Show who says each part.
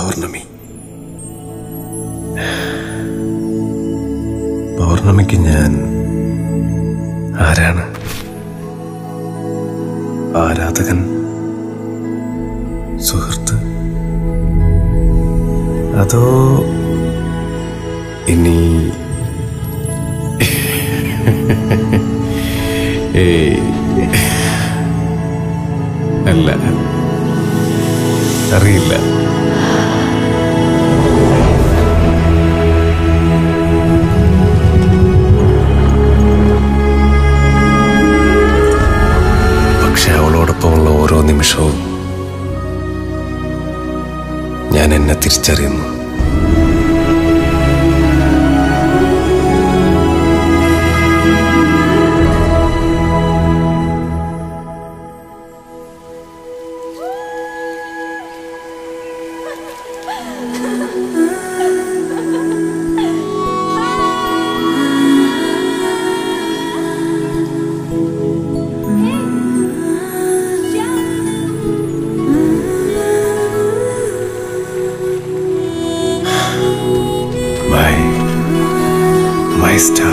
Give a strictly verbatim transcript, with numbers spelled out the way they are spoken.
Speaker 1: പൗർണമി. പൗർണമിക്ക് ഞാൻ ആരാണ്? ആരാധകൻ, സുഹൃത്ത്, അതോ ഇനി അല്ല, അറിയില്ല. പക്ഷെ അവളോടൊപ്പമുള്ള ഓരോ നിമിഷവും ഞാൻ എന്നെ തിരിച്ചറിയുന്നു. My, my star.